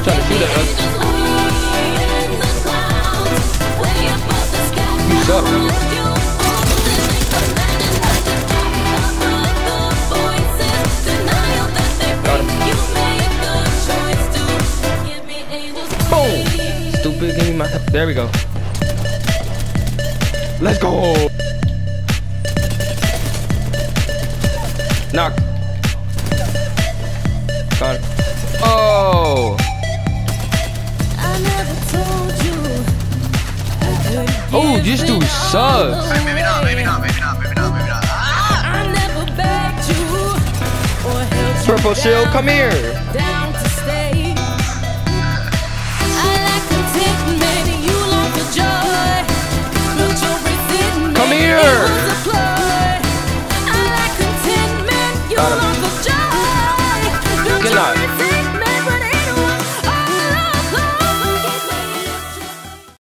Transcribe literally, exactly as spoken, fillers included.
trying to shoot at us. You suck. Got him. Boom. Stupid. Give me my. There we go. Let's go. Knock. Got it. Oh. Oh, this dude sucks. Maybe not, maybe not, maybe not, maybe not, maybe not. Ah! Purple shield, come here.